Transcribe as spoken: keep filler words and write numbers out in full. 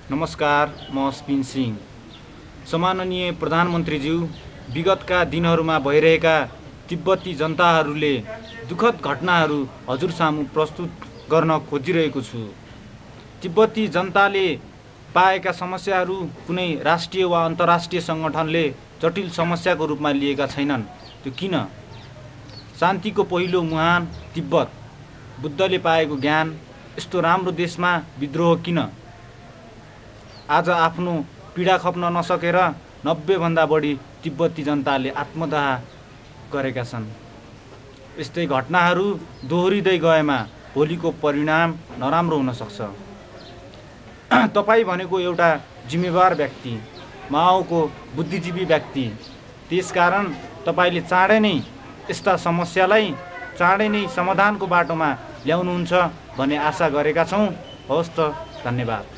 नमस्कार, म स्पिन सिंह। सम्माननीय प्रधानमन्त्रीज्यू, विगतका दिनहरूमा भइरहेका तिब्बती जनताहरूले दुःखद घटनाहरू हजुर सामु प्रस्तुत गर्न खोजिरहेको छु। तिब्बती जनताले पाएका समस्याहरू कुनै राष्ट्रिय वा अन्तर्राष्ट्रिय सङ्गठनले जटिल समस्याको रूपमा लिएका छैनन्। त्यो किन? शान्तिको पहिलो मुहान तिब्बत, बुद्धले पाएको ज्ञान, यस्तो राम्रो देशमा विद्रोह किन? आज आफ्नो पीडा खप्न नसकेर नब्बे भन्दा बढी तिब्बती जनताले आत्मदाह गरेका छन्। यस्तै घटनाहरू दोहोरिँदै गएमा भोलिको परिणाम नराम्रो हुन सक्छ। तपाईँ भनेको एउटा जिम्मेवार व्यक्ति, माओको बुद्धिजीवी व्यक्ति। त्यसकारण तपाईँले चाँडै नै यस्ता समस्यालाई चाँडै नै समाधानको बाटोमा ल्याउनुहुन्छ भन्ने आशा गरेका छौँ। हवस् त, धन्यवाद।